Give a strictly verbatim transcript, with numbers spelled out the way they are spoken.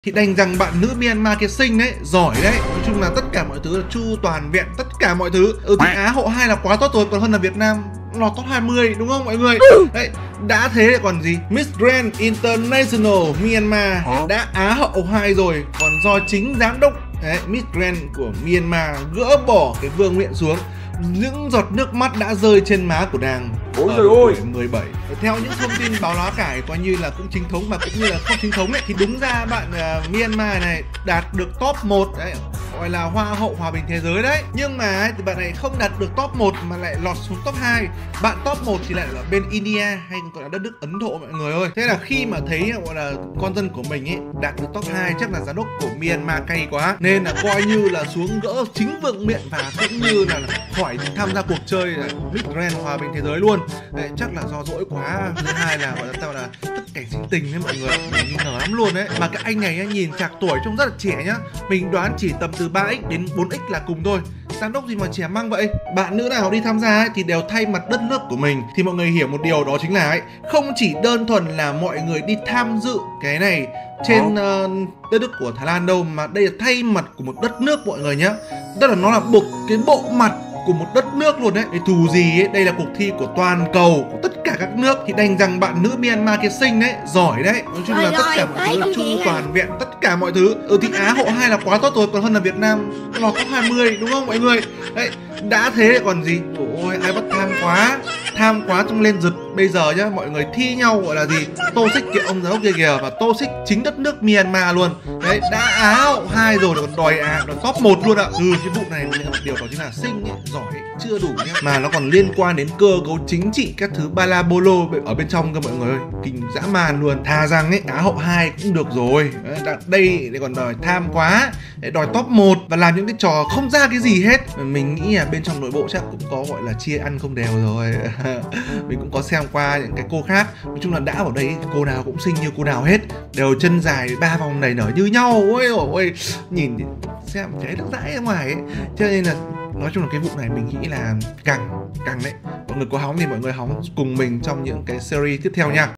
Thì đành rằng bạn nữ Myanmar kia xinh đấy, giỏi đấy. Nói chung là tất cả mọi thứ là chu toàn vẹn, tất cả mọi thứ. Ừ thì Á hậu hai là quá tốt rồi, còn hơn là Việt Nam lọt top hai mươi đúng không mọi người? Đấy, đã thế lại còn gì? Miss Grand International Myanmar đã Á hậu hai rồi, còn do chính giám đốc đấy, Miss Grand của Myanmar gỡ bỏ cái vương miện xuống. Những giọt nước mắt đã rơi trên má của nàng. Ôi trời ơi, mười bảy. Theo những thông tin báo lá cải coi như là cũng chính thống mà cũng như là không chính thống ấy, thì đúng ra bạn uh, Myanmar này đạt được top một đấy, gọi là hoa hậu hòa bình thế giới đấy. Nhưng mà ấy, thì bạn này không đạt được top một mà lại lọt xuống top hai. Bạn top một thì lại là bên India hay còn gọi là đất nước Ấn Độ mọi người ơi. Thế là khi mà thấy gọi là con dân của mình ấy đạt được top hai, chắc là giám đốc của Myanmar cay quá, nên là coi như là xuống gỡ chính vương miện và cũng như là khỏi tham gia cuộc chơi là Miss Grand hòa bình thế giới luôn. Đấy, chắc là do dỗi quá. Thứ hai là gọi là tao là tất cảnh sinh tình đấy mọi người, mình nghi ngờ lắm luôn đấy. Mà cái anh này nhìn chạc tuổi trông rất là trẻ nhá, mình đoán chỉ tầm từ ba x đến bốn x là cùng thôi. Giám đốc gì mà trẻ măng vậy. Bạn nữ nào đi tham gia ấy, thì đều thay mặt đất nước của mình. Thì mọi người hiểu một điều đó chính là ấy, không chỉ đơn thuần là mọi người đi tham dự cái này trên uh, đất nước của Thái Lan đâu, mà đây là thay mặt của một đất nước mọi người nhá. Tức là nó là buộc cái bộ mặt của một đất nước luôn đấy. Để thù gì ấy, đây là cuộc thi của toàn cầu, của tất cả các nước. Thì đành rằng bạn nữ Myanmar kia xinh đấy, giỏi đấy. Nói chung là tất cả mọi thứ là chu toàn vẹn, tất cả mọi thứ. Ừ thì Á hậu hai là quá tốt rồi, còn hơn là Việt Nam lọt top hai mươi đúng không mọi người? Đấy, đã thế lại còn gì? Ôi ai bắt tham quá, tham quá trong lên giật. Bây giờ nhá, mọi người thi nhau gọi là gì? Tô xích kiểu ông giám đốc kia kìa, và tô xích chính đất nước Myanmar luôn. Đấy, đã Á hậu hai rồi còn đòi à, đòi top một luôn ạ. Ừ, cái vụ này một điều đó chính là xinh ấy, giỏi ấy, chưa đủ nhá, mà nó còn liên quan đến cơ cấu chính trị các thứ ba la bô lô ở bên trong cơ mọi người ơi, kinh dã man luôn. Thà rằng ấy Á hậu hai cũng được rồi. Đấy, đây để còn đòi tham quá, để đòi top một và làm những cái trò không ra cái gì hết. Mình nghĩ là bên trong nội bộ chắc cũng có gọi là chia ăn không đều rồi. Mình cũng có xem qua những cái cô khác, nói chung là đã ở đây cô nào cũng xinh như cô nào hết, đều chân dài ba vòng nảy nở như nhau. Ôi ôi, nhìn xem cháy được dãi ở ngoài ấy. Cho nên là nói chung là cái vụ này mình nghĩ là càng càng đấy. Mọi người có hóng thì mọi người hóng cùng mình trong những cái series tiếp theo nha.